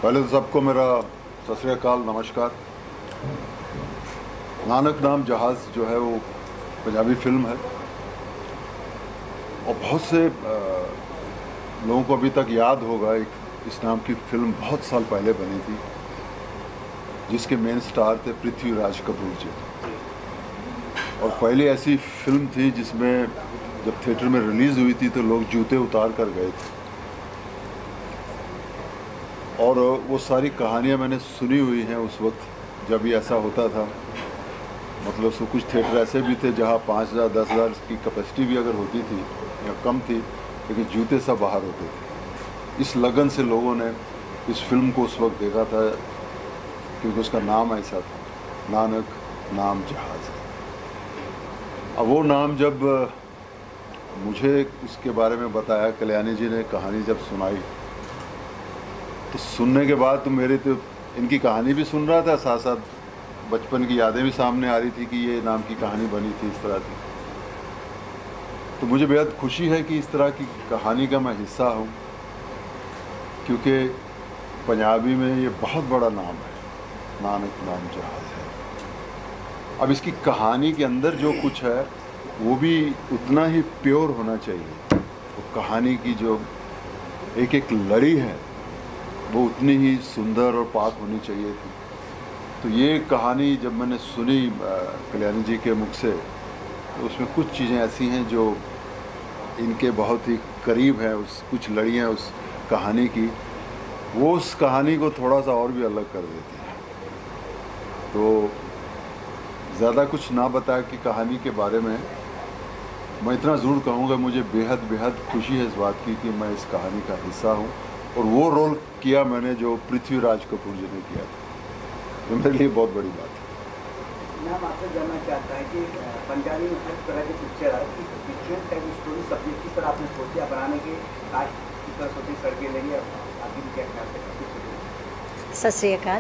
पहले तो सबको मेरा सत श्री अकाल, नमस्कार। नानक नाम जहाज़ जो है वो पंजाबी फिल्म है और बहुत से लोगों को अभी तक याद होगा एक इस नाम की फिल्म बहुत साल पहले बनी थी जिसके मेन स्टार थे पृथ्वीराज कपूर जी। और पहली ऐसी फिल्म थी जिसमें जब थिएटर में रिलीज़ हुई थी तो लोग जूते उतार कर गए थे। और वो सारी कहानियाँ मैंने सुनी हुई हैं उस वक्त जब ये ऐसा होता था। मतलब सो कुछ थिएटर ऐसे भी थे जहाँ 5,000 10,000 की कैपेसिटी भी अगर होती थी या कम थी, लेकिन जूते सब बाहर होते थे। इस लगन से लोगों ने इस फिल्म को उस वक्त देखा था क्योंकि उसका नाम ऐसा था, नानक नाम जहाज़। अब वो नाम जब मुझे उसके बारे में बताया, कल्याणी जी ने कहानी जब सुनाई तो सुनने के बाद तो मेरे तो इनकी कहानी भी सुन रहा था, साथ साथ बचपन की यादें भी सामने आ रही थी कि ये नाम की कहानी बनी थी इस तरह की। तो मुझे बेहद खुशी है कि इस तरह की कहानी का मैं हिस्सा हूँ क्योंकि पंजाबी में ये बहुत बड़ा नाम है, नानक नाम जहाज़ है। अब इसकी कहानी के अंदर जो कुछ है वो भी उतना ही प्योर होना चाहिए। तो कहानी की जो एक एक लड़ी है वो उतनी ही सुंदर और पाक होनी चाहिए थी। तो ये कहानी जब मैंने सुनी कल्याणी जी के मुख से तो उसमें कुछ चीज़ें ऐसी हैं जो इनके बहुत ही करीब हैं, उस कुछ लड़ियाँ उस कहानी की, वो उस कहानी को थोड़ा सा और भी अलग कर देती है। तो ज़्यादा कुछ ना बता कि कहानी के बारे में मैं इतना ज़रूर कहूँगा, मुझे बेहद बेहद खुशी है इस बात की कि मैं इस कहानी का हिस्सा हूँ और वो रोल किया मैंने जो पृथ्वीराज कपूर जी ने किया था, जो मेरे लिए बहुत बड़ी बात है। मैं आपसे जानना चाहता है कि पंजाबी में हर तरह की पिक्चर है, डिफरेंट टाइप की स्टोरी सब्जेक्ट किस तरह आपने सोची बनाने के, आज किस तरह सोची सड़कें लगी, आपकी भी क्या ख्याल है? सत श्री अकाल।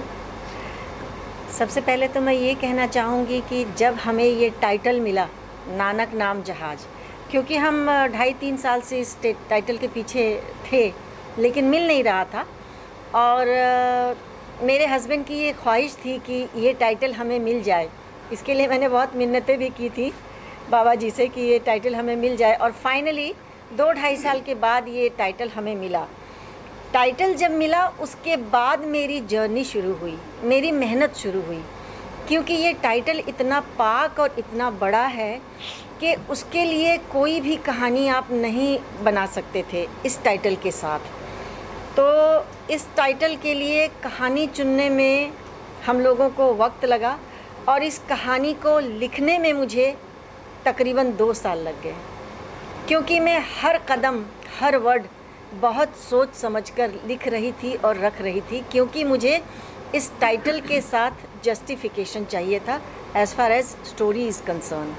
सबसे पहले तो मैं ये कहना चाहूँगी कि जब हमें ये टाइटल मिला नानक नाम जहाज़, क्योंकि हम 2.5-3 साल से इस टाइटल के पीछे थे लेकिन मिल नहीं रहा था। और मेरे हस्बैंड की ये ख्वाहिश थी कि ये टाइटल हमें मिल जाए। इसके लिए मैंने बहुत मिन्नतें भी की थी बाबा जी से कि ये टाइटल हमें मिल जाए और फाइनली 2-2.5 साल के बाद ये टाइटल हमें मिला। टाइटल जब मिला उसके बाद मेरी जर्नी शुरू हुई, मेरी मेहनत शुरू हुई, क्योंकि ये टाइटल इतना पाक और इतना बड़ा है कि उसके लिए कोई भी कहानी आप नहीं बना सकते थे इस टाइटल के साथ। तो इस टाइटल के लिए कहानी चुनने में हम लोगों को वक्त लगा और इस कहानी को लिखने में मुझे तकरीबन 2 साल लग गए, क्योंकि मैं हर कदम हर वर्ड बहुत सोच समझकर लिख रही थी और रख रही थी, क्योंकि मुझे इस टाइटल के साथ जस्टिफिकेशन चाहिए था as far as story is concerned.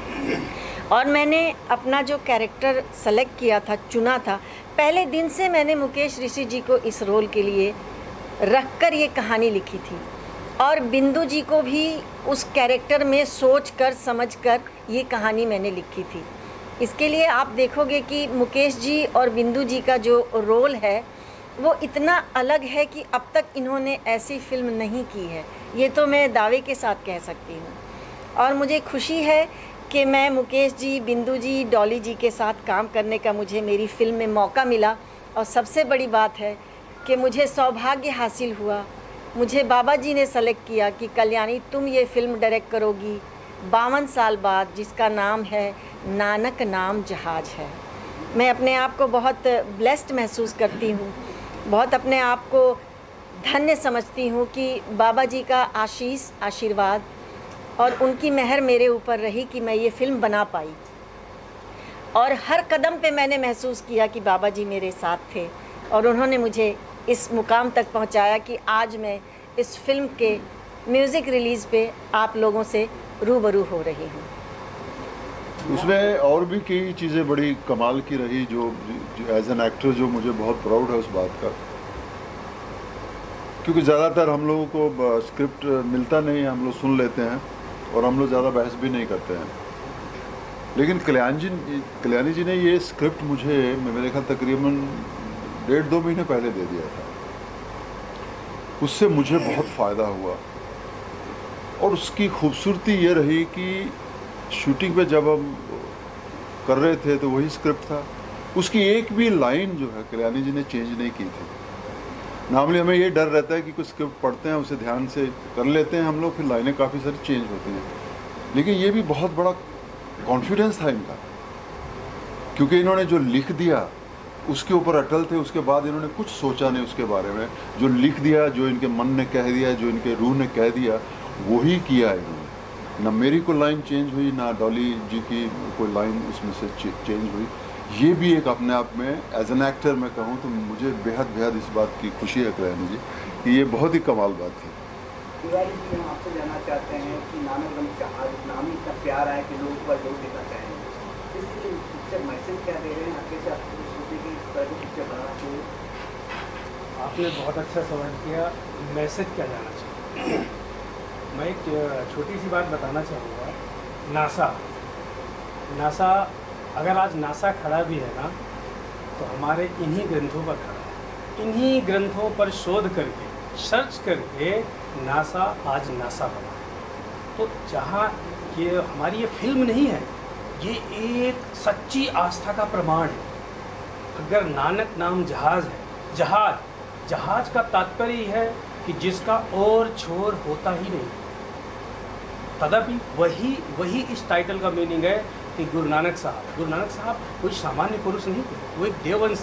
और मैंने अपना जो कैरेक्टर सेलेक्ट किया था, चुना था, पहले दिन से मैंने मुकेश ऋषि जी को इस रोल के लिए रख कर ये कहानी लिखी थी और बिंदु जी को भी उस कैरेक्टर में सोच कर समझ कर ये कहानी मैंने लिखी थी। इसके लिए आप देखोगे कि मुकेश जी और बिंदु जी का जो रोल है वो इतना अलग है कि अब तक इन्होंने ऐसी फिल्म नहीं की है, ये तो मैं दावे के साथ कह सकती हूँ। और मुझे खुशी है कि मैं मुकेश जी, बिंदु जी, डॉली जी के साथ काम करने का मुझे मेरी फ़िल्म में मौका मिला। और सबसे बड़ी बात है कि मुझे सौभाग्य हासिल हुआ, मुझे बाबा जी ने सेलेक्ट किया कि कल्याणी तुम ये फ़िल्म डायरेक्ट करोगी 52 साल बाद, जिसका नाम है नानक नाम जहाज़ है। मैं अपने आप को बहुत ब्लेस्ड महसूस करती हूँ, बहुत अपने आप को धन्य समझती हूँ कि बाबा जी का आशीष, आशीर्वाद और उनकी मेहर मेरे ऊपर रही कि मैं ये फ़िल्म बना पाई। और हर कदम पे मैंने महसूस किया कि बाबा जी मेरे साथ थे और उन्होंने मुझे इस मुकाम तक पहुंचाया कि आज मैं इस फिल्म के म्यूज़िक रिलीज़ पे आप लोगों से रूबरू हो रही हूँ। उसमें और भी कई चीज़ें बड़ी कमाल की रही जो एज एन एक्टर जो मुझे बहुत प्राउड है उस बात का, क्योंकि ज़्यादातर हम लोगों को स्क्रिप्ट मिलता नहीं है, हम लोग सुन लेते हैं और हम लोग ज़्यादा बहस भी नहीं करते हैं। लेकिन कल्याणी जी ने ये स्क्रिप्ट मुझे मेरे ख्याल तकरीबन 1.5-2 महीने पहले दे दिया था। उससे मुझे बहुत फ़ायदा हुआ। और उसकी खूबसूरती ये रही कि शूटिंग पे जब हम कर रहे थे तो वही स्क्रिप्ट था, उसकी एक भी लाइन जो है कल्याणी जी ने चेंज नहीं की थी। नॉर्मली हमें ये डर रहता है कि कुछ स्क्रिप्ट पढ़ते हैं, उसे ध्यान से कर लेते हैं हम लोग, फिर लाइनें काफ़ी सारी चेंज होती हैं। लेकिन ये भी बहुत बड़ा कॉन्फिडेंस था इनका, क्योंकि इन्होंने जो लिख दिया उसके ऊपर अटल थे। उसके बाद इन्होंने कुछ सोचा नहीं उसके बारे में, जो लिख दिया, जो इनके मन ने कह दिया, जो इनके रूह ने कह दिया, वही किया इन्होंने। ना मेरी कोई लाइन चेंज हुई, ना डॉली जी की कोई लाइन उसमें से चेंज हुई। ये भी एक अपने आप में एज एन एक्टर मैं कहूँ तो मुझे बेहद इस बात की खुशी है कल्याणी जी कि ये बहुत ही कमाल बात थी। तिवारी जी, हम आपसे जानना चाहते हैं कि नानक नाम ही इतना प्यार है कि लोग पर जोर देना चाहेंगे, इसलिए पिक्चर मैसेज क्या दे रहे हैं, आगे से आपको सोचे कि इस तरह की पिक्चर बनाना चाहिए? आपने बहुत अच्छा सवाल किया, मैसेज क्या जाना चाहिए। मैं एक छोटी सी बात बताना चाहूँगा। नासा अगर आज नासा खड़ा भी है ना, तो हमारे इन्हीं ग्रंथों पर खड़ा है। इन्हीं ग्रंथों पर शोध करके, सर्च करके नासा आज नासा बना है। तो जहाँ ये हमारी ये फिल्म नहीं है, ये एक सच्ची आस्था का प्रमाण है। अगर नानक नाम जहाज़ है, जहाज का तात्पर्य है कि जिसका और छोर होता ही नहीं। तदपि वही इस टाइटल का मीनिंग है कि गुरु नानक साहब कोई सामान्य पुरुष नहीं थे, वो एक देववंश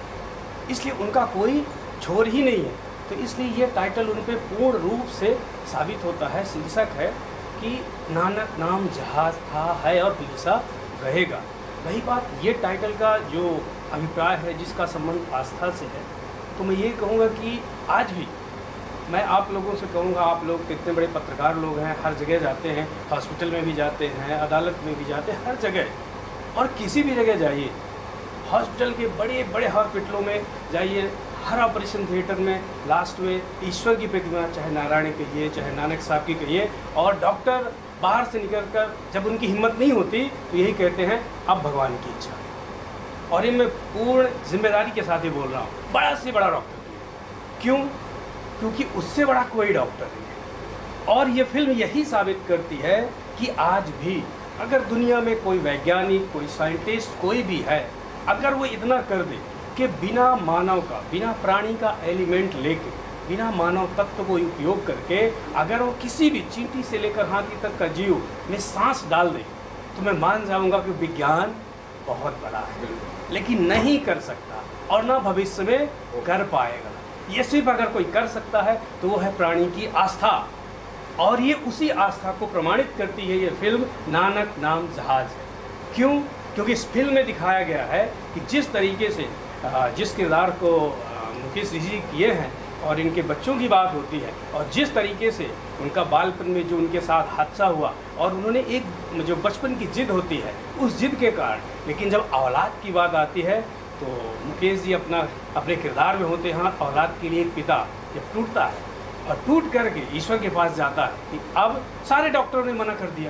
थे, इसलिए उनका कोई छोर ही नहीं है। तो इसलिए ये टाइटल उन पे पूर्ण रूप से साबित होता है, शीर्षक है कि नानक नाम जहाज था, है और हमेशा रहेगा। वही बात, ये टाइटल का जो अभिप्राय है, जिसका संबंध आस्था से है, तो मैं ये कहूँगा कि आज भी मैं आप लोगों से कहूँगा, आप लोग कितने बड़े पत्रकार लोग हैं, हर जगह जाते हैं, हॉस्पिटल में भी जाते हैं, अदालत में भी जाते हैं, हर जगह, और किसी भी जगह जाइए, हॉस्पिटल के बड़े बड़े हॉस्पिटलों में जाइए, हर ऑपरेशन थिएटर में लास्ट में ईश्वर की प्रतिमा, चाहे नारायण कहिए, चाहे नानक साहब की कहिए, और डॉक्टर बाहर से निकल कर जब उनकी हिम्मत नहीं होती तो यही कहते हैं अब भगवान की इच्छा। और ये मैं पूर्ण जिम्मेदारी के साथ ही बोल रहा हूँ, बड़ा से बड़ा डॉक्टर। क्यों? क्योंकि उससे बड़ा कोई डॉक्टर नहीं है। और ये फिल्म यही साबित करती है कि आज भी अगर दुनिया में कोई वैज्ञानिक, कोई साइंटिस्ट, कोई भी है, अगर वो इतना कर दे कि बिना मानव का, बिना प्राणी का एलिमेंट लेके, बिना मानव तत्व को उपयोग करके अगर वो किसी भी चींटी से लेकर हाथी तक का जीव में सांस डाल दे, तो मैं मान जाऊंगा कि विज्ञान बहुत बड़ा है, लेकिन नहीं कर सकता और ना भविष्य में कर पाएगा। ये सिर्फ अगर कोई कर सकता है तो वो है प्राणी की आस्था, और ये उसी आस्था को प्रमाणित करती है ये फिल्म नानक नाम जहाज है। क्यों? क्योंकि इस फिल्म में दिखाया गया है कि जिस तरीके से जिस किरदार को मुकेश जी किए हैं और इनके बच्चों की बात होती है, और जिस तरीके से उनका बालपन में जो उनके साथ हादसा हुआ, और उन्होंने एक जो बचपन की जिद होती है, उस जिद के कारण, लेकिन जब औलाद की बात आती है तो मुकेश जी अपने किरदार में होते हैं। औलाद के लिए एक पिता जब टूटता है और टूट करके ईश्वर के पास जाता है कि अब सारे डॉक्टरों ने मना कर दिया,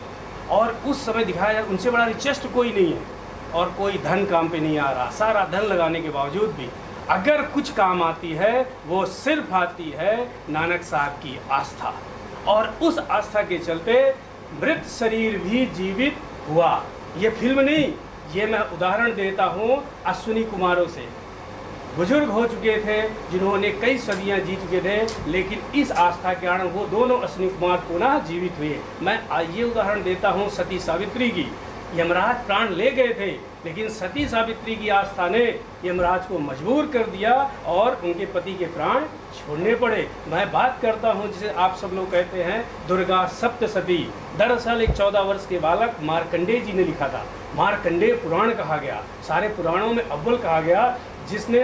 और उस समय दिखाया जाए उनसे बड़ा रिचेस्ट कोई नहीं है और कोई धन काम पे नहीं आ रहा, सारा धन लगाने के बावजूद भी अगर कुछ काम आती है वो सिर्फ आती है नानक साहब की आस्था, और उस आस्था के चलते मृत शरीर भी जीवित हुआ। ये फिल्म नहीं, ये मैं उदाहरण देता हूँ अश्विनी कुमारों से, बुजुर्ग हो चुके थे जिन्होंने कई सदियां जी चुके थे, लेकिन इस आस्था के कारण वो दोनों अश्विनी कुमार पुनः जीवित हुए। मैं ये उदाहरण देता हूँ सती सावित्री की। यमराज प्राण ले गए थे, लेकिन सती सावित्री की आस्था ने यमराज को मजबूर कर दिया और उनके पति के प्राण छोड़ने पड़े। मैं बात करता हूँ जिसे आप सब लोग कहते हैं दुर्गा सप्तशती। दरअसल एक 14 वर्ष के बालक मार्कंडेय जी ने लिखा था। मार्कंडेय पुराण कहा गया, सारे पुराणों में अव्वल कहा गया, जिसने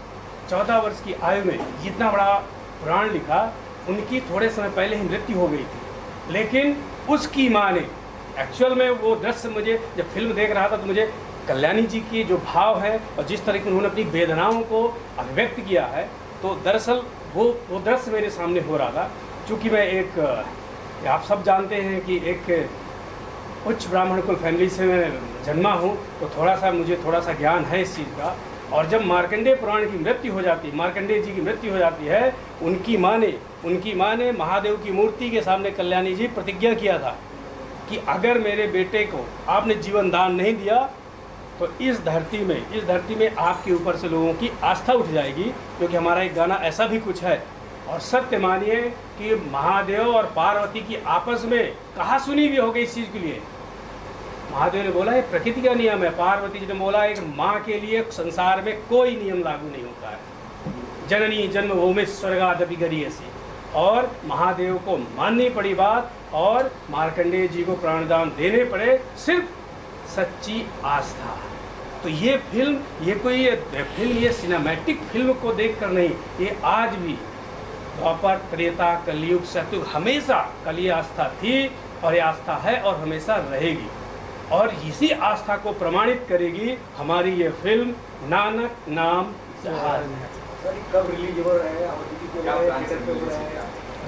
14 वर्ष की आयु में इतना बड़ा पुराण लिखा। उनकी थोड़े समय पहले ही मृत्यु हो गई थी, लेकिन उसकी माँ ने एक्चुअल में वो दृश्य, मुझे जब फिल्म देख रहा था तो मुझे कल्याणी जी की जो भाव है और जिस तरह की उन्होंने अपनी वेदनाओं को अभिव्यक्त किया है, तो दरअसल वो दृश्य मेरे सामने हो रहा था। चूँकि मैं आप सब जानते हैं कि एक उच्च ब्राह्मण कुल फैमिली से मैं जन्मा हूँ, तो मुझे थोड़ा सा ज्ञान है इस चीज़ का। और जब मार्कंडेय पुराण की मृत्यु हो जाती है, मार्कंडेय जी की मृत्यु हो जाती है, उनकी माँ ने महादेव की मूर्ति के सामने कल्याणी जी प्रतिज्ञा किया था कि अगर मेरे बेटे को आपने जीवन दान नहीं दिया तो इस धरती में आपके ऊपर से लोगों की आस्था उठ जाएगी। क्योंकि हमारा एक गाना ऐसा भी कुछ है, और सत्य मानिए कि महादेव और पार्वती की आपस में कहा सुनी भी हो गई इस चीज़ के लिए। महादेव ने बोला ये प्रकृति का नियम है, पार्वती जी ने बोला एक माँ के लिए संसार में कोई नियम लागू नहीं होता है, जननी जन्मभूमि स्वर्गादपि गरीयसी। और महादेव को माननी पड़ी बात और मार्कंडेय जी को प्राणदान देने पड़े, सिर्फ सच्ची आस्था। तो ये फिल्म ये सिनेमैटिक फिल्म को देखकर नहीं, ये आज भी द्वापर त्रेता कलयुग सतयुग हमेशा कल ये आस्था थी और ये आस्था है और हमेशा रहेगी, और इसी आस्था को प्रमाणित करेगी हमारी ये फिल्म नानक नाम जहाज। सर कब रिलीज हो रहा है, क्या प्लान है?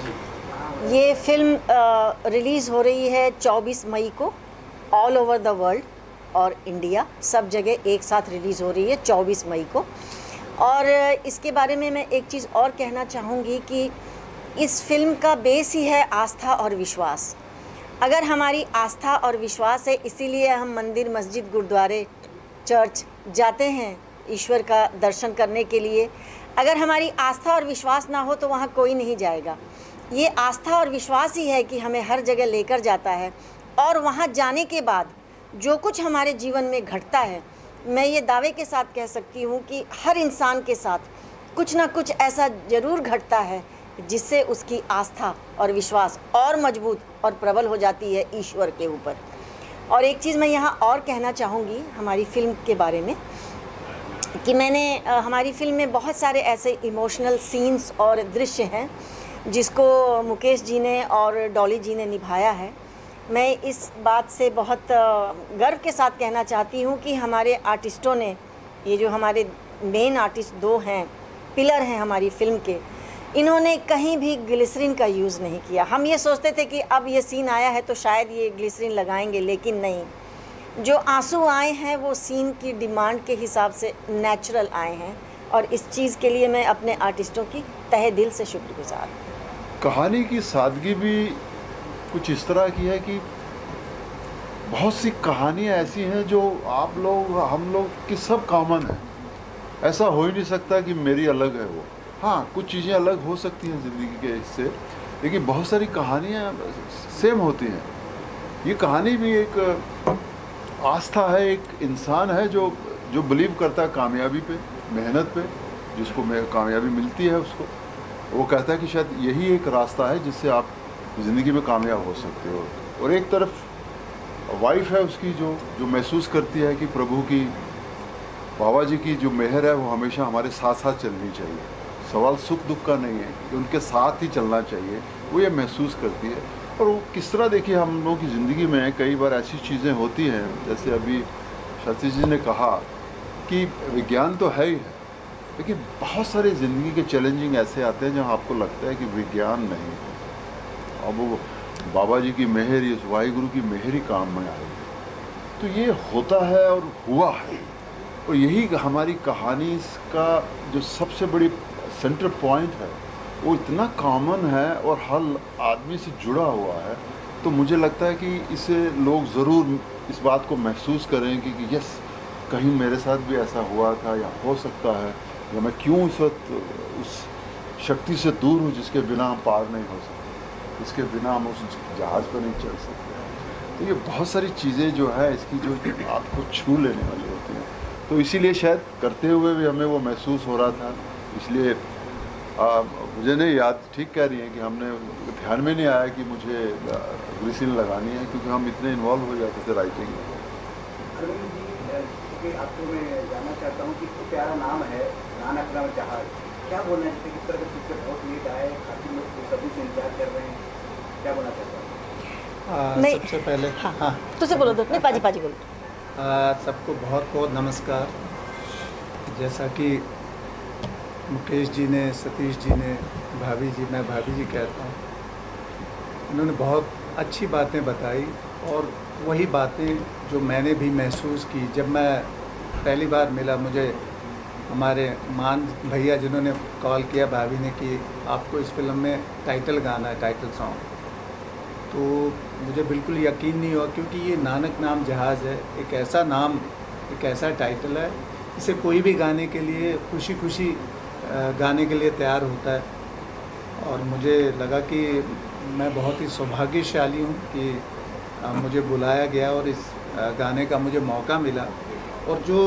ये फिल्म रिलीज़ हो रही है 24 मई को ऑल ओवर द वर्ल्ड और इंडिया सब जगह एक साथ रिलीज़ हो रही है 24 मई को। और इसके बारे में मैं एक चीज़ और कहना चाहूँगी कि इस फिल्म का बेस ही है आस्था और विश्वास। अगर हमारी आस्था और विश्वास है, इसीलिए हम मंदिर, मस्जिद, गुरुद्वारे, चर्च जाते हैं ईश्वर का दर्शन करने के लिए। अगर हमारी आस्था और विश्वास ना हो तो वहाँ कोई नहीं जाएगा। ये आस्था और विश्वास ही है कि हमें हर जगह लेकर जाता है, और वहाँ जाने के बाद जो कुछ हमारे जीवन में घटता है, मैं ये दावे के साथ कह सकती हूँ कि हर इंसान के साथ कुछ ना कुछ ऐसा ज़रूर घटता है जिससे उसकी आस्था और विश्वास और मजबूत और प्रबल हो जाती है ईश्वर के ऊपर। और एक चीज़ मैं यहाँ और कहना चाहूँगी हमारी फ़िल्म के बारे में कि हमारी फ़िल्म में बहुत सारे ऐसे इमोशनल सीन्स और दृश्य हैं जिसको मुकेश जी ने और डॉली जी ने निभाया है। मैं इस बात से बहुत गर्व के साथ कहना चाहती हूँ कि हमारे आर्टिस्टों ने, ये जो हमारे मेन आर्टिस्ट दो हैं, पिलर हैं हमारी फ़िल्म के, इन्होंने कहीं भी ग्लिसरीन का यूज़ नहीं किया। हम ये सोचते थे कि अब ये सीन आया है तो शायद ये ग्लिसरीन लगाएंगे, लेकिन नहीं, जो आंसू आए हैं वो सीन की डिमांड के हिसाब से नेचुरल आए हैं, और इस चीज़ के लिए मैं अपने आर्टिस्टों की तहे दिल से शुक्रगुजार हूँ। कहानी की सादगी भी कुछ इस तरह की है कि बहुत सी कहानियाँ ऐसी हैं जो आप लोग, हम लोग की सब कॉमन है। ऐसा हो ही नहीं सकता कि मेरी अलग है वो। हाँ, कुछ चीज़ें अलग हो सकती हैं ज़िंदगी के इससे, लेकिन बहुत सारी कहानियाँ सेम होती हैं। ये कहानी भी एक आस्था है, एक इंसान है जो बिलीव करता है कामयाबी पे, मेहनत पे, जिसको कामयाबी मिलती है उसको वो कहता है कि शायद यही एक रास्ता है जिससे आप ज़िंदगी में कामयाब हो सकते हो। और एक तरफ वाइफ है उसकी जो महसूस करती है कि प्रभु की, बाबा जी की जो मेहर है वो हमेशा हमारे साथ साथ चलनी चाहिए। सवाल सुख दुख का नहीं है कि उनके साथ ही चलना चाहिए, वो ये महसूस करती है। और वो किस तरह, देखिए हम लोगों की ज़िंदगी में कई बार ऐसी चीज़ें होती हैं, जैसे अभी शास्त्री जी ने कहा कि विज्ञान तो है ही है, लेकिन बहुत सारे ज़िंदगी के चैलेंजिंग ऐसे आते हैं जहाँ आपको लगता है कि विज्ञान नहीं है, अब वो बाबा जी की मेहर, इस वाहिगुरु की मेहर ही काम में आई। तो ये होता है और हुआ है, और यही हमारी कहानी का जो सबसे बड़ी सेंटर पॉइंट है, वो इतना कॉमन है और हर आदमी से जुड़ा हुआ है। तो मुझे लगता है कि इसे लोग ज़रूर इस बात को महसूस करें कि यस, कहीं मेरे साथ भी ऐसा हुआ था या हो सकता है, या मैं क्यों इस वक्त उस शक्ति से दूर हूँ जिसके बिना हम पार नहीं हो सकते, इसके बिना हम उस जहाज़ पर नहीं चढ़ सकते। तो ये बहुत सारी चीज़ें जो है इसकी जो आपको छू लेने वाली होती हैं। तो इसीलिए शायद करते हुए भी हमें वो महसूस हो रहा था, इसलिए मुझे नहीं याद, ठीक कह रही हैं कि हमने ध्यान में नहीं आया कि मुझे ग्लिसरीन लगानी है, क्योंकि हम इतने इन्वॉल्व हो जाते थे राइटिंग में। अरविंद जी, आपको मैं जानना चाहता हूँ कि इतना प्यारा नाम है नानक नाम जहाज, क्या बोलना चाहते हैं? किस तरह का पिक्चर बहुत लेट आए, काफ़ी लोग सभी से इंतजार कर रहे हैं, क्या बोलना चाहता हूँ? सबसे पहले हाँ तुझसे बोलो तो नहीं, पाजी बोलो। सबको बहुत बहुत नमस्कार। जैसा कि मुकेश जी ने, सतीश जी ने, भाभी जी, मैं भाभी जी कहता हूँ, इन्होंने बहुत अच्छी बातें बताई, और वही बातें जो मैंने भी महसूस की। जब मैं पहली बार मिला, मुझे हमारे मान भैया जिन्होंने कॉल किया भाभी ने कि आपको इस फिल्म में टाइटल गाना है, टाइटल सॉन्ग, तो मुझे बिल्कुल यकीन नहीं हुआ, क्योंकि ये नानक नाम जहाज़ है, एक ऐसा नाम, एक ऐसा टाइटल है, इसे कोई भी गाने के लिए खुशी खुशी गाने के लिए तैयार होता है। और मुझे लगा कि मैं बहुत ही सौभाग्यशाली हूँ कि मुझे बुलाया गया और इस गाने का मुझे मौका मिला। और जो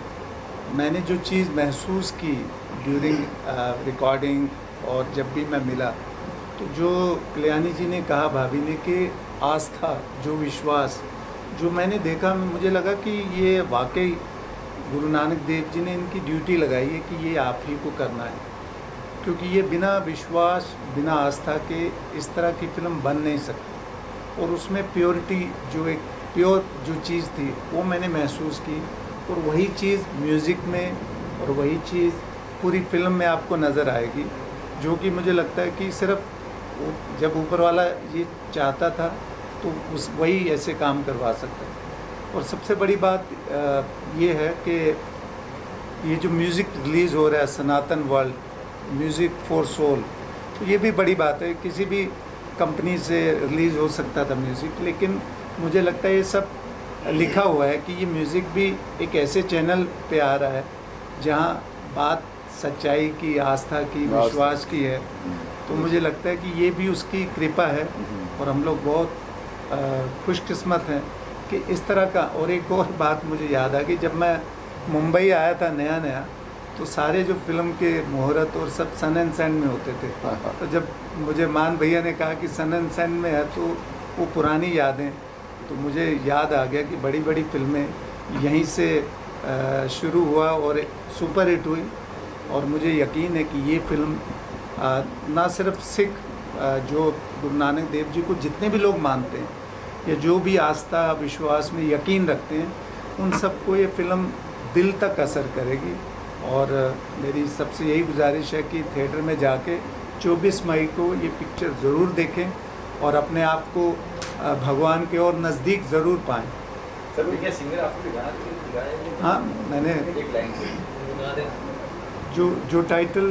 मैंने जो चीज़ महसूस की ड्यूरिंग रिकॉर्डिंग और जब भी मैं मिला, तो जो कल्याणी जी ने कहा, भाभी ने, कि आस्था, जो विश्वास, जो मैंने देखा, मुझे लगा कि ये वाकई गुरु नानक देव जी ने इनकी ड्यूटी लगाई है कि ये आप ही को करना है, क्योंकि ये बिना विश्वास, बिना आस्था के इस तरह की फिल्म बन नहीं सकती। और उसमें प्योरिटी, जो एक प्योर जो चीज़ थी, वो मैंने महसूस की। और वही चीज़ म्यूज़िक में और वही चीज़ पूरी फिल्म में आपको नज़र आएगी, जो कि मुझे लगता है कि सिर्फ जब ऊपर वाला ये चाहता था तो उस वही ऐसे काम करवा सकता है। और सबसे बड़ी बात ये है कि ये जो म्यूज़िक रिलीज़ हो रहा है, Sanatan world music for soul, तो ये भी बड़ी बात है। किसी भी कंपनी से रिलीज़ हो सकता था म्यूज़िक, लेकिन मुझे लगता है ये सब लिखा हुआ है कि ये म्यूज़िक भी एक ऐसे चैनल पे आ रहा है जहाँ बात सच्चाई की, आस्था की, विश्वास की है। तो मुझे लगता है कि ये भी उसकी कृपा है और हम लोग बहुत खुशकिस्मत हैं कि इस तरह का। और एक और बात मुझे याद आ गई, जब मैं मुंबई आया था नया, तो सारे जो फिल्म के मुहूर्त और सब सन एंड सैंड में होते थे। तो जब मुझे मान भैया ने कहा कि सन एंड सैंड में है, तो वो पुरानी यादें, तो मुझे याद आ गया कि बड़ी बड़ी फिल्में यहीं से शुरू हुआ और सुपर हिट हुई। और मुझे यकीन है कि ये फिल्म ना सिर्फ सिख जो गुरु नानक देव जी को जितने भी लोग मानते हैं या जो भी आस्था विश्वास में यकीन रखते हैं, उन सबको ये फिल्म दिल तक असर करेगी। और मेरी सबसे यही गुजारिश है कि थिएटर में जाके 24 मई को ये पिक्चर ज़रूर देखें और अपने आप को भगवान के और नज़दीक ज़रूर पाएँ। सर भैया सिंगर आपको भी गाना गाया? हाँ, मैंने एक लाइन जो टाइटल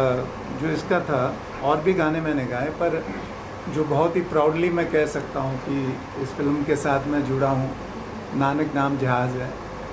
जो इसका था, और भी गाने मैंने गाए, पर जो बहुत ही प्राउडली मैं कह सकता हूँ कि इस फिल्म के साथ मैं जुड़ा हूँ, नानक नाम जहाज़ है।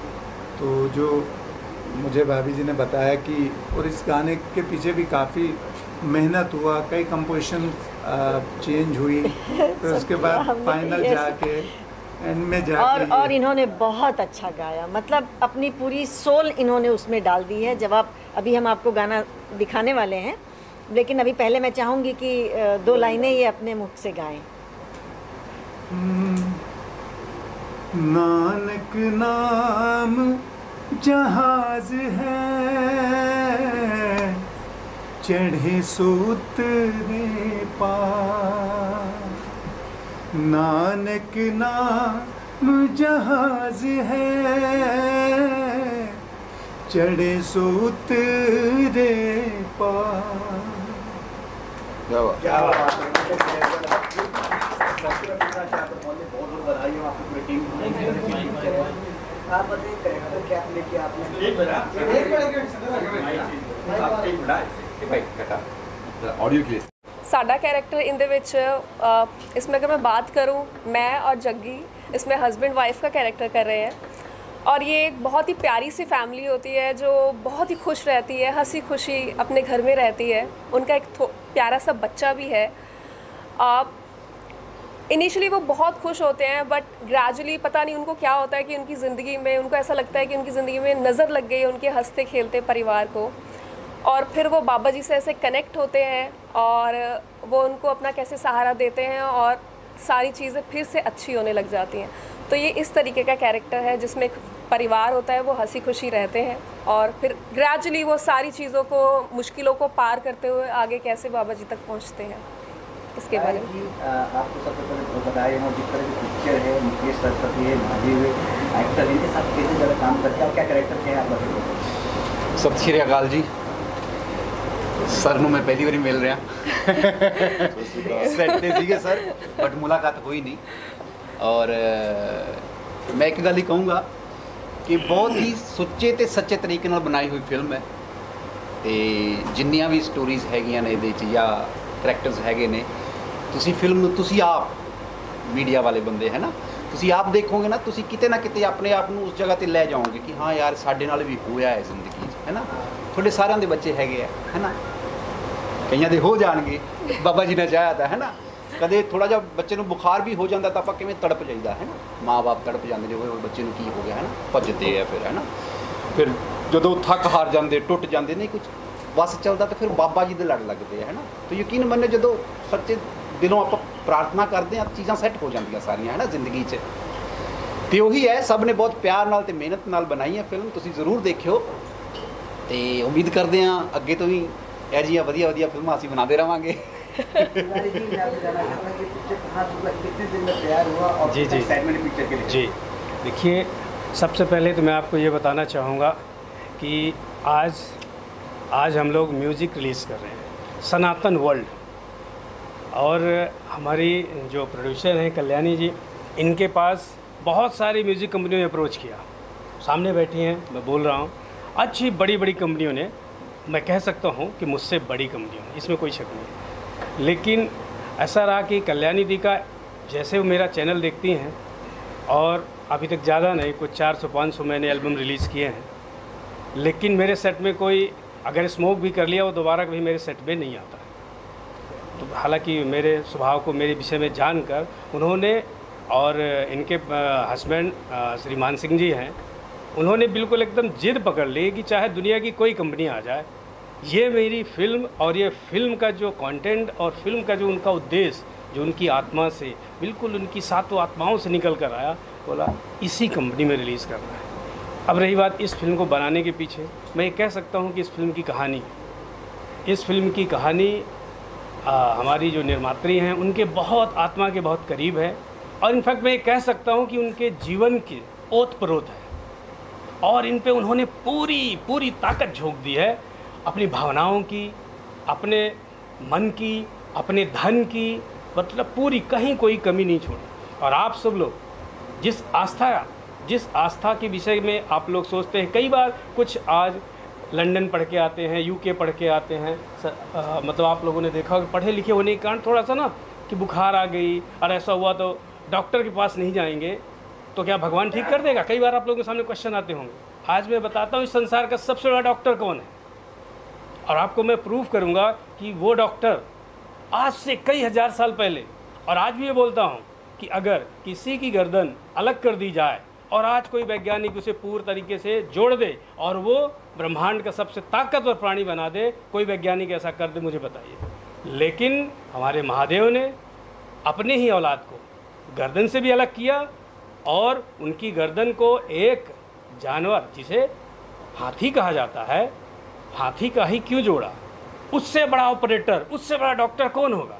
तो जो मुझे भाभी जी ने बताया कि, और इस गाने के पीछे भी काफ़ी मेहनत हुआ, कई कंपोजिशन चेंज हुई, तो उसके बाद फाइनल जाके एंड में जाके और इन्होंने बहुत अच्छा गाया, मतलब अपनी पूरी सोल इन्होंने उसमें डाल दी है। जब आप अभी हम आपको गाना दिखाने वाले हैं, लेकिन अभी पहले मैं चाहूँगी कि 2 लाइनें ये अपने मुख से गाएं। नानक नाम जहाज है, चढ़े सो उतरे पार। नानक नाम जहाज है, चढ़े सो उतरे पार। क्या बात। क्या बात है, बहुत बधाई हो आपकी पूरी टीम को। आप बताइए कैरेक्टर क्या लेके आपने ऑडियो के लिए साडा कैरेक्टर इन दे विच इसमें अगर मैं बात करूं, मैं और जग्गी इसमें हस्बैंड वाइफ का कैरेक्टर कर रहे हैं। और ये एक बहुत ही प्यारी सी फैमिली होती है जो बहुत ही खुश रहती है, हंसी खुशी अपने घर में रहती है। उनका एक प्यारा सा बच्चा भी है। इनिशियली वो बहुत खुश होते हैं, बट ग्रेजुअली पता नहीं उनको क्या होता है कि उनकी ज़िंदगी में, उनको ऐसा लगता है कि उनकी ज़िंदगी में नज़र लग गई है उनके हंसते खेलते परिवार को। और फिर वो बाबा जी से ऐसे कनेक्ट होते हैं और वो उनको अपना कैसे सहारा देते हैं और सारी चीज़ें फिर से अच्छी होने लग जाती हैं। तो ये इस तरीके का कैरेक्टर है जिसमें एक परिवार होता है, वो हंसी खुशी रहते हैं और फिर ग्रेजुअली वो सारी चीज़ों को, मुश्किलों को पार करते हुए आगे कैसे बाबा जी तक पहुँचते हैं, इसके बारे में। आपको सबसे पहले बहुत बधाई हो, जिस तरह की पिक्चर है, मुकेश सरस्वती है, भाभी हुए एक्टर, इनके साथ कैसे ज़्यादा काम करते हैं और क्या कैरेक्टर थे आप बताइए। सत श्री अकाल जी, सर ਨੂੰ मैं पहली बारी मिल रहा सैट ते सीगे सर, बट मुलाकात हुई नहीं। और मैं एक गल ही कहूँगा कि बहुत ही ਸੁੱਚੇ ਤੇ ਸੱਚੇ ਤਰੀਕੇ ਨਾਲ ਬਣਾਈ ਹੋਈ ਫਿਲਮ ਹੈ ਤੇ ਜਿੰਨੀਆਂ ਵੀ ਸਟੋਰੀਜ਼ ਹੈਗੀਆਂ ਨੇ ਇਹਦੇ 'ਚ ਜਾਂ ਕਰੈਕਟਰਸ ਹੈਗੇ ਨੇ ਤੁਸੀਂ ਫਿਲਮ ਨੂੰ ਤੁਸੀਂ ਆਪ ਮੀਡੀਆ ਵਾਲੇ ਬੰਦੇ ਹੈ ਨਾ ਤੁਸੀਂ ਆਪ ਦੇਖੋਗੇ ਨਾ ਤੁਸੀਂ ਕਿਤੇ ਨਾ ਕਿਤੇ ਆਪਣੇ ਆਪ ਨੂੰ ਉਸ ਜਗ੍ਹਾ ਤੇ ਲੈ ਜਾਓਗੇ ਕਿ ਹਾਂ ਯਾਰ ਸਾਡੇ ਨਾਲ ਵੀ ਹੋਇਆ ਹੈ ਜ਼ਿੰਦਗੀ 'ਚ ਹੈ ਨਾ ਤੁਹਾਡੇ ਸਾਰਿਆਂ ਦੇ ਬੱਚੇ ਹੈਗੇ ਆ ਹੈ ਨਾ ਕਈਆਂ ਦੇ ਹੋ ਜਾਣਗੇ ਬਾਬਾ ਜੀ ਨੇ ਚਾਹਿਆ ਤਾਂ ਹੈ ਨਾ ਕਦੇ ਥੋੜਾ ਜਿਹਾ ਬੱਚੇ ਨੂੰ ਬੁਖਾਰ ਵੀ ਹੋ ਜਾਂਦਾ ਤਾਂ ਆਪਾਂ ਕਿਵੇਂ ਤੜਪ ਜਾਈਦਾ ਹੈ ਨਾ ਮਾਂ-ਬਾਪ ਤੜਪ ਜਾਂਦੇ ਨੇ ਉਹ ਬੱਚੇ ਨੂੰ ਕੀ ਹੋ ਗਿਆ ਹੈ ਨਾ ਭੱਜਦੇ ਆ ਫਿਰ ਹੈ ਨਾ ਫਿਰ ਜਦੋਂ ਥੱਕ ਹਾਰ ਜਾਂਦੇ ਟੁੱਟ ਜਾਂਦੇ ਨਹੀਂ ਕੁਝ ਬਸ ਚੱਲਦਾ ਤਾਂ ਫਿਰ ਬਾਬਾ ਜੀ ਦੇ ਲੜ ਲੱਗਦੇ ਆ ਹੈ ਨਾ ਤੇ ਯਕੀਨ ਮੰਨੋ ਜਦੋਂ ਸੱਚੇ ਦਿਲੋਂ ਆਪਾਂ ਪ੍ਰਾਰਥਨਾ ਕਰਦੇ ਆ ਚੀਜ਼ਾਂ ਸੈੱਟ ਹੋ ਜਾਂਦੀਆਂ ਸਾਰੀਆਂ ਹੈ ਨਾ ਜ਼ਿੰਦਗੀ 'ਚ ਤੇ ਉਹੀ ਹੈ ਸਭ ਨੇ ਬਹੁਤ ਪਿਆਰ ਨਾਲ ਤੇ ਮਿਹਨਤ ਨਾਲ ਬਣਾਈ ਹੈ ਫਿਲਮ ਤੁਸੀਂ ਜ਼ਰੂਰ ਦੇਖਿਓ ਤੇ ਉਮੀਦ ਕਰਦੇ ਆ ਅੱਗੇ ਤੋਂ ਵੀ ਇਹ ਜਿਹੀਆਂ ਵਧੀਆ ਵਧੀਆ ਫਿਲਮਾਂ ਅਸੀਂ ਬਣਾਉਂਦੇ ਰਵਾਂਗੇ तिवारी जी, मैं आपसे जानना चाहूँगा कि पिक्चर कहाँ से कितने दिन में तैयार हुआ और जी, जी। एक्साइटमेंट पिक्चर के लिए? जी देखिए, सबसे पहले तो मैं आपको ये बताना चाहूँगा कि आज हम लोग म्यूज़िक रिलीज़ कर रहे हैं सनातन वर्ल्ड, और हमारी जो प्रोड्यूसर हैं कल्याणी जी, इनके पास बहुत सारी म्यूज़िक कंपनियों ने अप्रोच किया, सामने बैठी हैं मैं बोल रहा हूँ, अच्छी बड़ी बड़ी कंपनियों ने, मैं कह सकता हूँ कि मुझसे बड़ी कंपनियों ने, इसमें कोई शक नहीं। लेकिन ऐसा रहा कि कल्याणी दी का जैसे वो मेरा चैनल देखती हैं और अभी तक ज़्यादा नहीं कुछ 400-500 मैंने एल्बम रिलीज़ किए हैं, लेकिन मेरे सेट में कोई अगर स्मोक भी कर लिया वो दोबारा कभी मेरे सेट में नहीं आता। तो हालांकि मेरे स्वभाव को मेरे विषय में जानकर उन्होंने और इनके हस्बैंड श्री मान सिंह जी हैं, उन्होंने बिल्कुल एकदम जिद पकड़ ली कि चाहे दुनिया की कोई कंपनी आ जाए, ये मेरी फिल्म और ये फिल्म का जो कंटेंट और फिल्म का जो उनका उद्देश्य जो उनकी आत्मा से बिल्कुल उनकी सातों आत्माओं से निकल कर आया, बोला इसी कंपनी में रिलीज़ करना है। अब रही बात इस फिल्म को बनाने के पीछे, मैं ये कह सकता हूँ कि इस फिल्म की कहानी हमारी जो निर्मात्री हैं उनके बहुत आत्मा के बहुत करीब है, और इनफैक्ट मैं ये कह सकता हूँ कि उनके जीवन की ओत प्रोत है, और इन पे उन्होंने पूरी ताकत झोंक दी है, अपनी भावनाओं की, अपने मन की, अपने धन की, मतलब पूरी कहीं कोई कमी नहीं छोड़ी। और आप सब लोग जिस आस्था के विषय में आप लोग सोचते हैं, कई बार कुछ आज लंदन पढ़ के आते हैं, यूके पढ़ के आते हैं, मतलब आप लोगों ने देखा कि पढ़े लिखे होने के कारण थोड़ा सा ना कि बुखार आ गई और ऐसा हुआ तो डॉक्टर के पास नहीं जाएंगे तो क्या भगवान ठीक कर देगा? कई बार आप लोगों के सामने क्वेश्चन आते होंगे। आज मैं बताता हूँ इस संसार का सबसे बड़ा डॉक्टर कौन है, और आपको मैं प्रूफ करूंगा कि वो डॉक्टर आज से कई हज़ार साल पहले, और आज भी ये बोलता हूँ कि अगर किसी की गर्दन अलग कर दी जाए और आज कोई वैज्ञानिक उसे पूर्ण तरीके से जोड़ दे और वो ब्रह्मांड का सबसे ताकतवर प्राणी बना दे, कोई वैज्ञानिक ऐसा कर दे, मुझे बताइए। लेकिन हमारे महादेव ने अपने ही औलाद को गर्दन से भी अलग किया, और उनकी गर्दन को एक जानवर जिसे हाथी कहा जाता है, हाथी का ही क्यों जोड़ा? उससे बड़ा ऑपरेटर, उससे बड़ा डॉक्टर कौन होगा?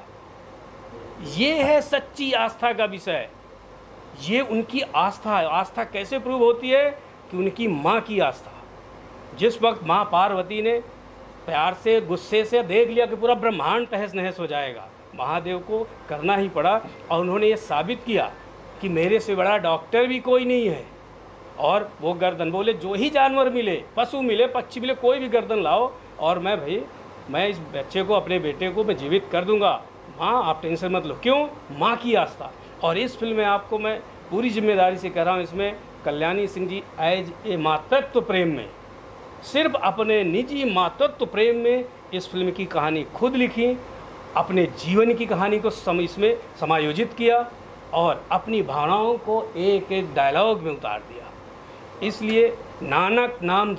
ये है सच्ची आस्था का विषय। ये उनकी आस्था है। आस्था कैसे प्रूव होती है? कि उनकी माँ की आस्था। जिस वक्त माँ पार्वती ने प्यार से गुस्से से देख लिया कि पूरा ब्रह्मांड तहस नहस हो जाएगा, महादेव को करना ही पड़ा, और उन्होंने ये साबित किया कि मेरे से बड़ा डॉक्टर भी कोई नहीं है। और वो गर्दन बोले जो ही जानवर मिले, पशु मिले, पक्षी मिले, कोई भी गर्दन लाओ, और मैं इस बच्चे को, अपने बेटे को मैं जीवित कर दूंगा। माँ आप टेंशन मत लो। क्यों? माँ की आस्था। और इस फिल्म में आपको मैं पूरी जिम्मेदारी से कह रहा हूँ, इसमें कल्याणी सिंह जी एज ए मातृत्व प्रेम में, सिर्फ अपने निजी मातृत्व प्रेम में इस फिल्म की कहानी खुद लिखी, अपने जीवन की कहानी को इसमें समायोजित किया, और अपनी भावनाओं को एक एक डायलॉग में उतार दिया। इसलिए नानक नाम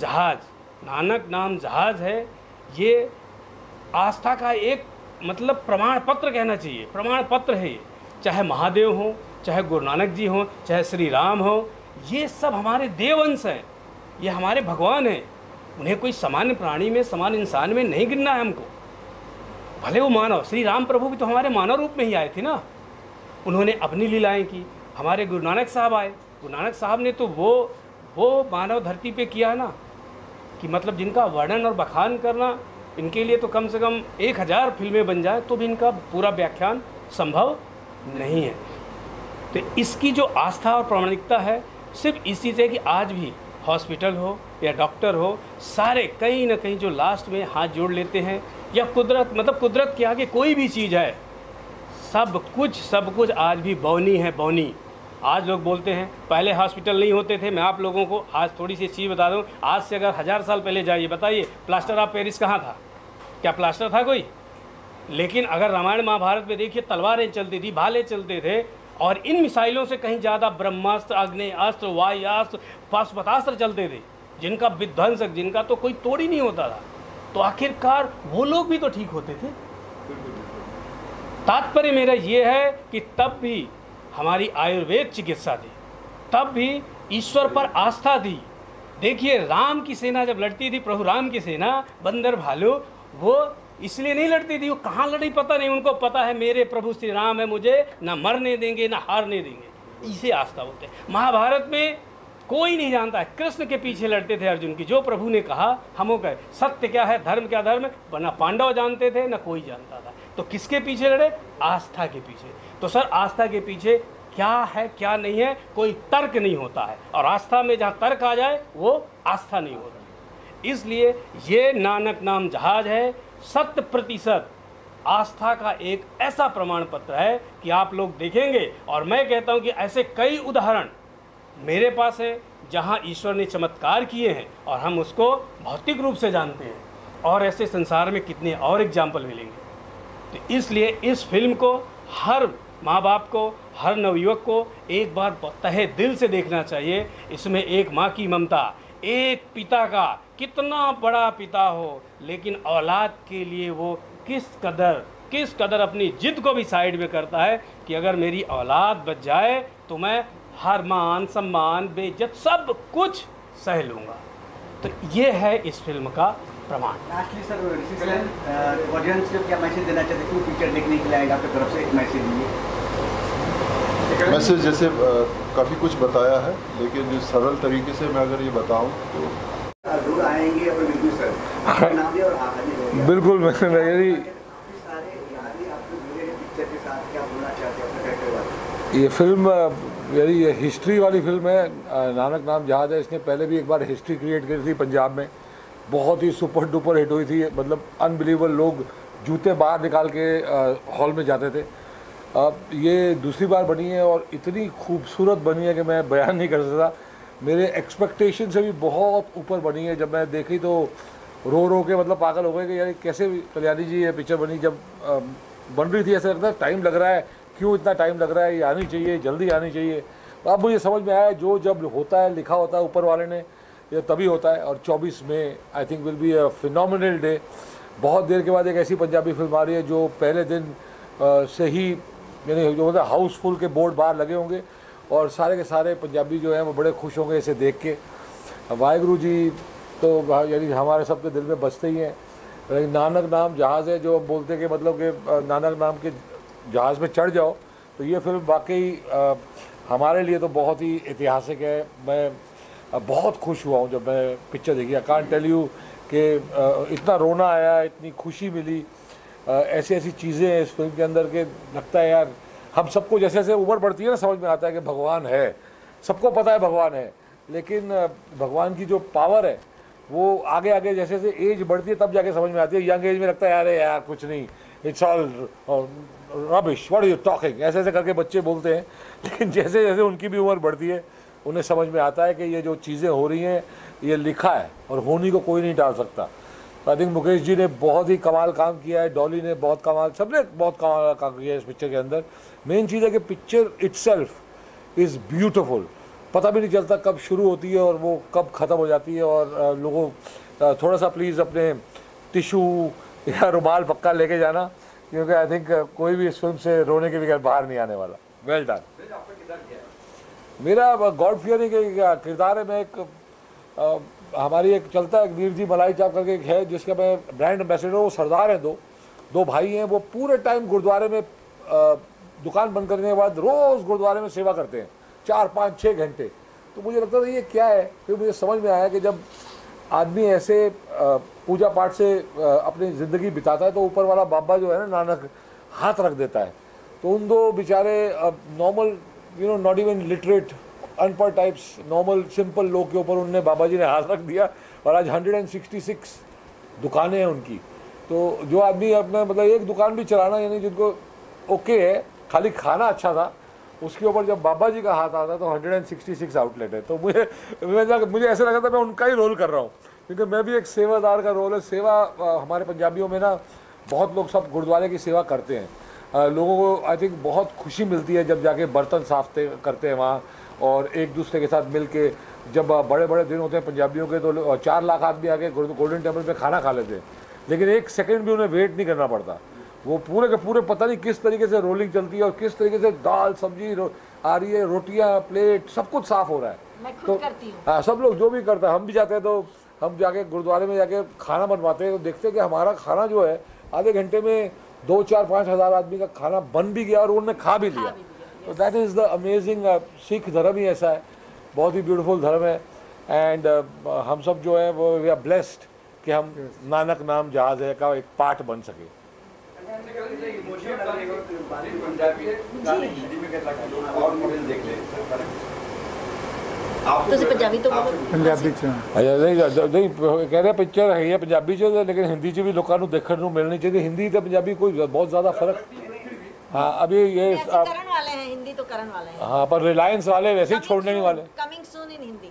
जहाज है, ये आस्था का एक मतलब प्रमाण पत्र कहना चाहिए, प्रमाण पत्र है ये। चाहे महादेव हो, चाहे गुरु नानक जी हो, चाहे श्री राम हो, ये सब हमारे देवंश हैं, ये हमारे भगवान हैं। उन्हें कोई सामान्य प्राणी में, सामान्य इंसान में नहीं गिनना है हमको। भले वो मानव, श्री राम प्रभु भी तो हमारे मानव रूप में ही आए थे ना, उन्होंने अपनी लीलाएं की। हमारे गुरु नानक साहब आए, गुरु नानक साहब ने तो वो मानव धरती पे किया ना, कि मतलब जिनका वर्णन और बखान करना, इनके लिए तो कम से कम 1000 फिल्में बन जाए तो भी इनका पूरा व्याख्यान संभव नहीं है। तो इसकी जो आस्था और प्रामाणिकता है सिर्फ इसी से कि आज भी हॉस्पिटल हो या डॉक्टर हो, सारे कहीं ना कहीं जो लास्ट में हाथ जोड़ लेते हैं, या कुदरत, मतलब कुदरत के आगे कोई भी चीज़ है, सब कुछ आज भी बौनी है, बौनी। आज लोग बोलते हैं पहले हॉस्पिटल नहीं होते थे। मैं आप लोगों को आज थोड़ी सी चीज़ बता दूं, आज से अगर 1000 साल पहले जाइए, बताइए प्लास्टर ऑफ पेरिस कहाँ था? क्या प्लास्टर था कोई? लेकिन अगर रामायण महाभारत में देखिए, तलवारें चलती थी, भाले चलते थे, और इन मिसाइलों से कहीं ज़्यादा ब्रह्मास्त्र, अग्नेयास्त्र, वायुयास्त्र, पाशुपतास्त्र चलते थे, जिनका विध्वंसक, जिनका तो कोई तोड़ ही नहीं होता था। तो आखिरकार वो लोग भी तो ठीक होते थे। तात्पर्य मेरा ये है कि तब भी हमारी आयुर्वेद चिकित्सा थी, तब भी ईश्वर पर आस्था थी। देखिए राम की सेना जब लड़ती थी, प्रभु राम की सेना, बंदर भालू, वो इसलिए नहीं लड़ती थी, वो कहाँ लड़ी पता नहीं, उनको पता है मेरे प्रभु श्री राम है, मुझे ना मरने देंगे ना हारने देंगे, इसे आस्था बोलते हैं। महाभारत में कोई नहीं जानता है, कृष्ण के पीछे लड़ते थे अर्जुन की, जो प्रभु ने कहा हम वो कहे, सत्य क्या है, धर्म क्या धर्म, ना पांडव जानते थे ना कोई जानता था। तो किसके पीछे लड़े? आस्था के पीछे। तो सर आस्था के पीछे क्या है क्या नहीं है, कोई तर्क नहीं होता है, और आस्था में जहाँ तर्क आ जाए वो आस्था नहीं होती। इसलिए ये नानक नाम जहाज है 100% आस्था का एक ऐसा प्रमाण पत्र है कि आप लोग देखेंगे, और मैं कहता हूँ कि ऐसे कई उदाहरण मेरे पास है जहाँ ईश्वर ने चमत्कार किए हैं और हम उसको भौतिक रूप से जानते हैं, और ऐसे संसार में कितने और एग्जाम्पल मिलेंगे। तो इसलिए इस फिल्म को हर माँ बाप को, हर नवयुवक को एक बार तहे दिल से देखना चाहिए। इसमें एक माँ की ममता, एक पिता का कितना बड़ा पिता हो, लेकिन औलाद के लिए वो किस कदर अपनी जिद को भी साइड में करता है कि अगर मेरी औलाद बच जाए तो मैं हर मान सम्मान बेइज्जत सब कुछ सह लूँगा। तो ये है इस फिल्म का प्रमाण। लास्टली सर, ऑडियंस को क्या मैसेज देना चाहते हैं, क्यों पिक्चर देखने के लिए आएगा, आपकी तरफ से एक मैसेज दीजिए। मैसेज जैसे काफ़ी कुछ बताया है, लेकिन जो सरल तरीके से मैं अगर ये बताऊं तो जरूर आएंगे और बिल्कुल सर आपका नाम भी और हाजिर बिल्कुल। मैं यही सारे यादें आप लोग जुड़े हैं पिक्चर के साथ, क्या बोलना चाहते हैं अपने कैरेक्टर बारे? ये फिल्म मेरी ये हिस्ट्री वाली फिल्म है, नानक नाम जहाज है। इसने पहले भी एक बार हिस्ट्री क्रिएट करी थी पंजाब में, बहुत ही सुपर डुपर हिट हुई थी, मतलब अनबिलीवेबल, लोग जूते बाहर निकाल के हॉल में जाते थे। अब ये दूसरी बार बनी है और इतनी खूबसूरत बनी है कि मैं बयान नहीं कर सकता। मेरे एक्सपेक्टेशन से भी बहुत ऊपर बनी है। जब मैं देखी तो रो के मतलब पागल हो गए कि यार कैसे कल्याणी जी ये पिक्चर बनी। जब बन रही थी ऐसा लगता है टाइम लग रहा है, क्यों इतना टाइम लग रहा है, ये आनी चाहिए, जल्दी आनी चाहिए। तो अब मुझे समझ में आया जो जब होता है, लिखा होता है ऊपर वाले ने, ये तभी होता है। और 24 मई I think will be a phenomenal day. बहुत देर के बाद एक ऐसी पंजाबी फिल्म आ रही है जो पहले दिन से ही, यानी जो मतलब हाउसफुल के बोर्ड बाहर लगे होंगे और सारे के सारे पंजाबी जो हैं वो बड़े खुश होंगे इसे देख के। वाहिगुरु जी तो यानी हमारे सबके दिल में बसते ही हैं। लेकिन नानक नाम जहाज़ है, जो बोलते कि मतलब कि नानक नाम के जहाज़ में चढ़ जाओ, तो ये फिल्म वाकई हमारे लिए तो बहुत ही ऐतिहासिक है। मैं बहुत खुश हुआ हूँ जब मैं पिक्चर देखी। आई कांट टेल यू कि इतना रोना आया, इतनी खुशी मिली, ऐसी ऐसी चीज़ें हैं इस फिल्म के अंदर के लगता है यार हम सबको जैसे जैसे उम्र बढ़ती है ना, समझ में आता है कि भगवान है, सबको पता है भगवान है, लेकिन भगवान की जो पावर है वो आगे आगे जैसे जैसे एज बढ़ती है तब जाके समझ में आती है। यंग एज में लगता है यार यार कुछ नहीं, it's all rubbish, what are you talking, ऐसे ऐसे करके बच्चे बोलते हैं। लेकिन जैसे जैसे उनकी भी उम्र बढ़ती है उन्हें समझ में आता है कि ये जो चीज़ें हो रही हैं ये लिखा है और होनी को कोई नहीं टाल सकता। आई थिंक मुकेश जी ने बहुत ही कमाल काम किया है, डॉली ने बहुत कमाल, सबने बहुत कमाल काम किया है इस पिक्चर के अंदर। मेन चीज़ है कि पिक्चर इट्सेल्फ इज़ ब्यूटीफुल। पता भी नहीं चलता कब शुरू होती है और वो कब ख़त्म हो जाती है। और लोगों थोड़ा सा प्लीज़ अपने टिशू या रुमाल पक्का लेके जाना, क्योंकि आई थिंक कोई भी इस फिल्म से रोने के बगैर बाहर नहीं आने वाला। Well done. मेरा गॉड फियरिंग किरदार है। मैं एक हमारी एक चलता है वीर जी मलाई चाप करके एक है जिसका मैं ब्रांड एम्बेसडर हूँ। वो सरदार हैं, दो भाई हैं। वो पूरे टाइम गुरुद्वारे में दुकान बंद करने के बाद रोज़ गुरुद्वारे में सेवा करते हैं 4, 5, 6 घंटे। तो मुझे लगता था ये क्या है। फिर मुझे समझ में आया कि जब आदमी ऐसे पूजा पाठ से अपनी ज़िंदगी बिताता है तो ऊपर वाला बाबा जो है ना नानक हाथ रख देता है। तो उन दो बेचारे नॉर्मल नॉट इवन लिटरेट अनपढ़ टाइप्स नॉर्मल सिंपल लोग के ऊपर उनने बाबा जी ने हाथ रख दिया और आज 166 दुकानें हैं उनकी। तो जो आदमी अपना मतलब एक दुकान भी चलाना यानी जिनको ओके है, खाली खाना अच्छा था, उसके ऊपर जब बाबा जी का हाथ आता तो 166 आउटलेट है। तो मुझे ऐसा लगा था मैं उनका ही रोल कर रहा हूँ, क्योंकि मैं भी एक सेवादार का रोल है। सेवा हमारे पंजाबियों में ना बहुत लोग सब गुरुद्वारे की सेवा करते हैं। लोगों को आई थिंक बहुत खुशी मिलती है जब जाके बर्तन साफ करते हैं वहाँ, और एक दूसरे के साथ मिल के जब बड़े बड़े दिन होते हैं पंजाबियों के तो 4 लाख आदमी आके गोल्डन टेम्पल में खाना खा लेते हैं, लेकिन एक सेकंड भी उन्हें वेट नहीं करना पड़ता। वो पूरे के पूरे पता नहीं किस तरीके से रोलिंग चलती है और किस तरीके से दाल सब्जी आ रही है, रोटियां प्लेट सब कुछ साफ हो रहा है। मैं खुद तो करती हूँ। हाँ, सब लोग जो भी करता है, हम भी जाते हैं तो हम जाके गुरुद्वारे में जाके खाना बनवाते हैं तो देखते हैं कि हमारा खाना जो है आधे घंटे में 2, 4, 5 हज़ार आदमी का खाना बन भी गया और उन्होंने खा भी लिया। तो that is the amazing. Sikh धर्म ही ऐसा है, बहुत ही ब्यूटीफुल धर्म है। एंड हम सब जो है वो वी आर ब्लेस्ड कि हम नानक नाम जहाज है का एक पार्ट बन सके। ਤੁਸੀਂ ਪੰਜਾਬੀ ਤੋਂ ਬੋਲੋ। ਪੰਜਾਬੀ ਚ नहीं कह रहे पिक्चर है पंजाबी च, लेकिन हिंदी च भी लोगों को देखने को मिलनी चाहिए। हिंदी तो पंजाबी कोई बहुत ज़्यादा फर्क। हाँ, अभी ये करण वाले हैं, हिंदी तो करण वाले हैं। हाँ, पर रिलायंस वाले वैसे ही छोड़ने नहीं वाले। Coming soon in Hindi.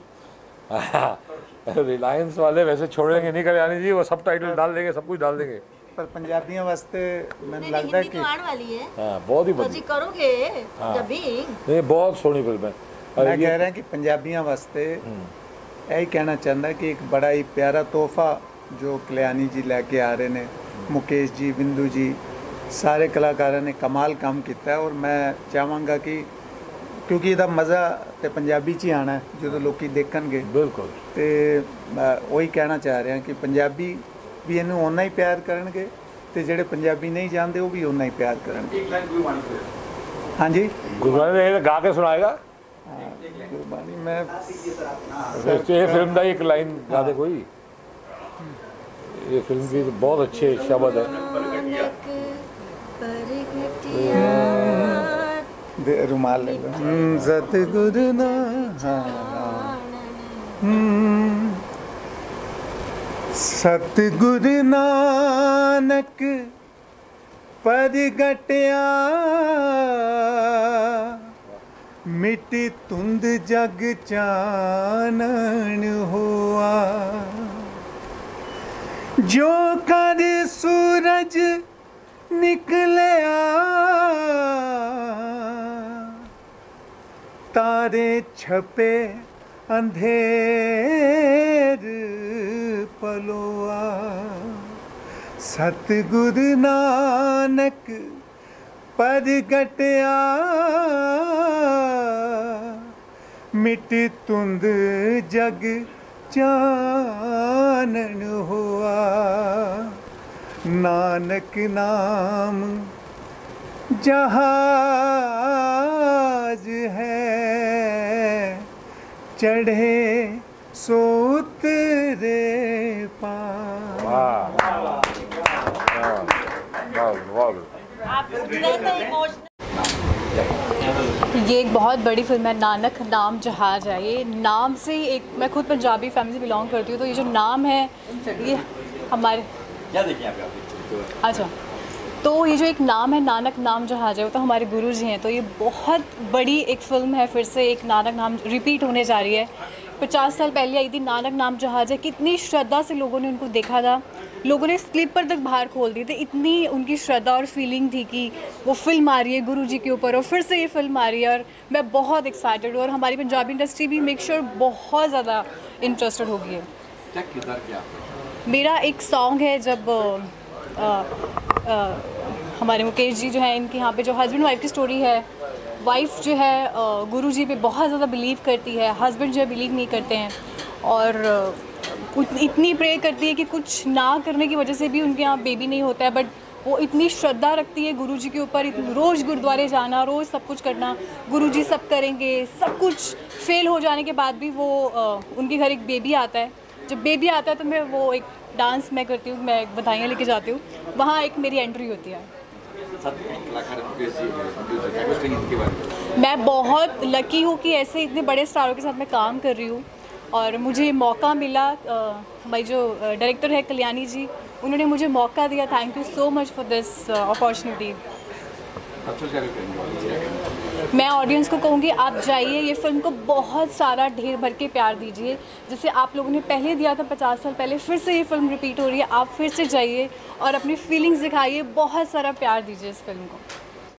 Reliance वाले वैसे छोड़ेंगे नहीं, कल्याणी जी, वो सब टाइटल डाल देंगे, सब कुछ डाल देंगे। पर पंजाबियों वास्ते मैंने लगता है हिंदी कि तो आने वाली है। हाँ, बहुत ही तो जी करोगे जब नहीं, बहुत सोहनी फिल्म है। मैं कह रहा कि पंजाबियों वास्ते यही कहना चाहता कि एक बड़ा ही प्यारा तोहफा जो कल्याणी जी लैके आ रहे हैं, मुकेश जी, बिंदु जी, सारे कलाकारों ने कमाल काम किया है। और मैं चाहांगा कि क्योंकि ਇਹਦਾ मज़ा तो पंजाबी च ही आना है जो लोग देखणगे। बिल्कुल। तो वही कहना चाह रहा कि पंजाबी भी इनू उन्ना ही प्यार करनगे ते जेड़े पंजाबी नहीं जानते वो भी उन्ना ही प्यार करनगे। हाँ जी, गुरबानी गा के सुनाएगा। गुरबानी मैं ये फिल्म का एक लाइन गा दे कोई। ये फिल्म की बहुत अच्छे शब्द है। रुमाल ले लो। सतगुरु ना सतगुरु नानक परगटिया मिटी तुंद जग चानन हुआ, जो कर सूरज निकलिया तारे छपे अंधेर पलोआ। सतगुरु नानक परगटिया मिटी तुंद जग चानन हुआ, नानक नाम जहाज है चढ़े सो उतरे पार। ये एक बहुत बड़ी फिल्म है, नानक नाम जहाज है। ये नाम से ही एक, मैं खुद पंजाबी फैमिली से बिलोंग करती हूँ, तो ये जो नाम है ये हमारे अच्छा, तो ये जो एक नाम है नानक नाम जहाज है वो तो हमारे गुरु जी हैं। तो ये बहुत बड़ी एक फ़िल्म है, फिर से एक नानक नाम रिपीट होने जा रही है। 50 साल पहले आई थी नानक नाम जहाज है, कितनी श्रद्धा से लोगों ने उनको देखा था, लोगों ने स्लीपर तक बाहर खोल दिए थे, इतनी उनकी श्रद्धा और फीलिंग थी कि वो फिल्म आ रही है गुरु जी के ऊपर और फिर से ये फिल्म आ रही है। और मैं बहुत एक्साइटेड हूँ और हमारी पंजाबी इंडस्ट्री भी मेक श्योर बहुत ज़्यादा इंटरेस्टेड होगी है। मेरा एक सॉन्ग है जब हमारे मुकेश जी जो है इनके यहाँ पे जो हस्बैंड वाइफ की स्टोरी है, वाइफ जो है गुरु जी पे बहुत ज़्यादा बिलीव करती है, हस्बैंड जो है बिलीव नहीं करते हैं और इतनी प्रे करती है कि कुछ ना करने की वजह से भी उनके यहाँ बेबी नहीं होता है, बट वो इतनी श्रद्धा रखती है गुरु जी के ऊपर, रोज़ गुरुद्वारे जाना, रोज़ सब कुछ करना, गुरु जी सब करेंगे, सब कुछ फेल हो जाने के बाद भी वो उनके घर एक बेबी आता है। जब बेबी आता है तो मैं वो एक डांस मैं करती हूँ, मैं बधाइयाँ लेके जाती हूँ, वहाँ एक मेरी एंट्री होती है। मैं बहुत लकी हूँ कि ऐसे इतने बड़े स्टारों के साथ मैं काम कर रही हूँ और मुझे मौका मिला। भाई जो डायरेक्टर है कल्याणी जी, उन्होंने मुझे मौका दिया। Thank you so much for this opportunity. मैं ऑडियंस को कहूँगी आप जाइए, ये फिल्म को बहुत सारा ढेर भर के प्यार दीजिए। जैसे आप लोगों ने पहले दिया था 50 साल पहले, फिर से ये फिल्म रिपीट हो रही है। आप फिर से जाइए और अपनी फीलिंग्स दिखाइए, बहुत सारा प्यार दीजिए इस फिल्म को।